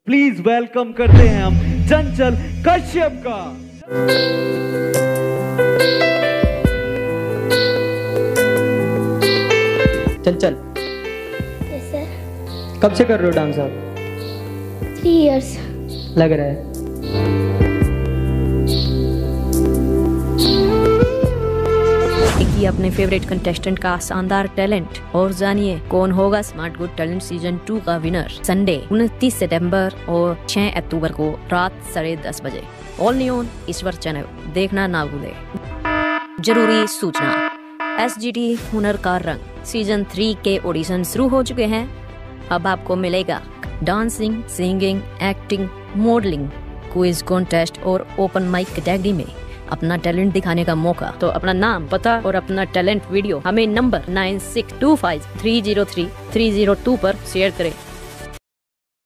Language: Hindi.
प्लीज वेलकम करते हैं हम चंचल कश्यप का। चंचल, यस सर। कब से कर रहे हो डांस आप? 3 इयर्स लग रहा है। देखिए अपने फेवरेट कंटेस्टेंट का शानदार टैलेंट और जानिए कौन होगा स्मार्ट गुड टैलेंट सीजन 2 का विनर। संडे 29 सितंबर और 6 अक्टूबर को रात 10:30 बजे all new on Ishwar channel देखना ना भूले। जरूरी सूचना, SGT हुनर का रंग सीजन 3 के ऑडिशन शुरू हो चुके हैं। अब आपको मिलेगा dancing, singing, acting, modelling, quiz contest और ओपन माइक कैटेगरी में अपना टैलेंट दिखाने का मौका। तो अपना नाम, पता और अपना टैलेंट वीडियो हमें नंबर 9625303302 पर शेयर करें।